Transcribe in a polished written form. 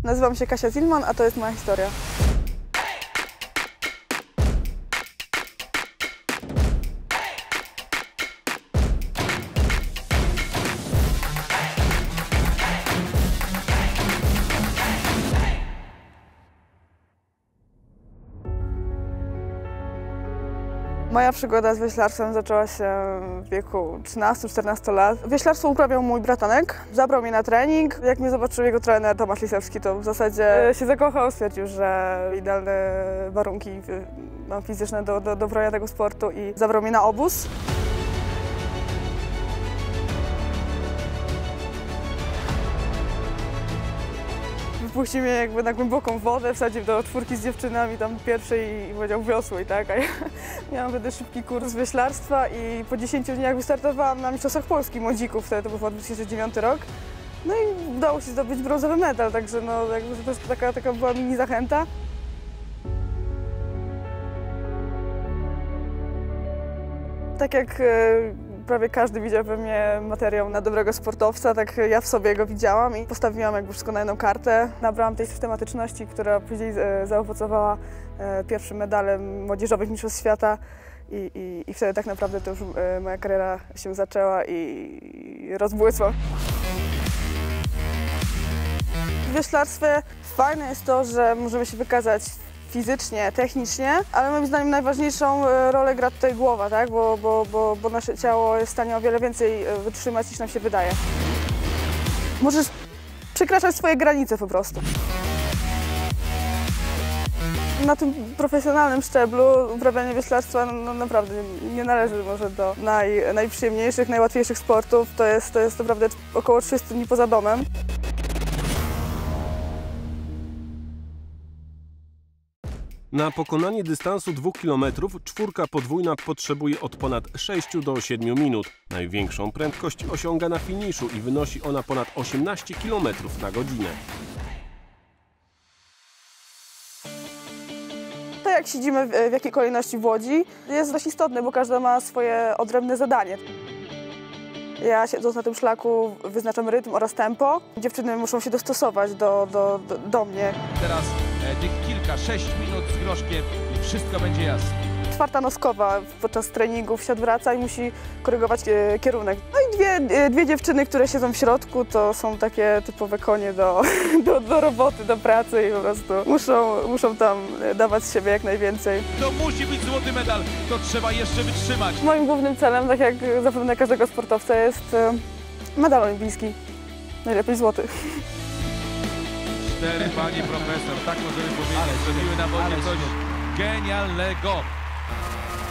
Nazywam się Kasia Zilman, a to jest moja historia. Moja przygoda z wioślarstwem zaczęła się w wieku 13-14 lat. Wioślarstwo uprawiał mój bratanek, zabrał mnie na trening. Jak mnie zobaczył jego trener Tomasz Lisewski, to w zasadzie się zakochał, stwierdził, że idealne warunki fizyczne do uprawiania tego sportu i zabrał mnie na obóz. Wpuścił mnie jakby na głęboką wodę, wsadził do czwórki z dziewczynami tam pierwszej i powiedział wiosłuj, tak? A ja miałam wtedy szybki kurs wioślarstwa i po 10 dniach wystartowałam na Mistrzostwach Polski młodzików, wtedy to był 2009 rok. No i udało się zdobyć brązowy medal, także no, jakby to też taka była mini zachęta. Tak jak prawie każdy widział we mnie materiał na dobrego sportowca, tak ja w sobie go widziałam i postawiłam jakby wszystko na jedną kartę. Nabrałam tej systematyczności, która później zaowocowała pierwszym medalem młodzieżowych mistrzostw świata i wtedy tak naprawdę to już moja kariera się zaczęła i rozbłysła. W wioślarstwie fajne jest to, że możemy się wykazać fizycznie, technicznie, ale moim zdaniem najważniejszą rolę gra tutaj głowa, tak? Bo nasze ciało jest w stanie o wiele więcej wytrzymać, niż nam się wydaje. Możesz przekraczać swoje granice po prostu. Na tym profesjonalnym szczeblu uprawianie wioślarstwa no naprawdę nie należy może do najprzyjemniejszych, najłatwiejszych sportów. To jest naprawdę około 300 dni poza domem. Na pokonanie dystansu 2 km czwórka podwójna potrzebuje od ponad 6 do 7 minut. Największą prędkość osiąga na finiszu i wynosi ona ponad 18 km na godzinę. To jak siedzimy w jakiej kolejności w łodzi jest dość istotne, bo każda ma swoje odrębne zadanie. Ja siedząc na tym szlaku wyznaczam rytm oraz tempo. Dziewczyny muszą się dostosować do mnie. Teraz tych kilka, 6 minut z groszkiem i wszystko będzie jasne. Czwarta noskowa podczas treningów siad wraca i musi korygować kierunek. No i dwie dziewczyny, które siedzą w środku, to są takie typowe konie do roboty, do pracy i po prostu muszą tam dawać z siebie jak najwięcej. To musi być złoty medal, to trzeba jeszcze wytrzymać. Moim głównym celem, tak jak zapewne każdego sportowca, jest medal olimpijski. Najlepiej złoty. 4, pani profesor, tak możemy powiedzieć, zrobiły na wodzie coś genialnego.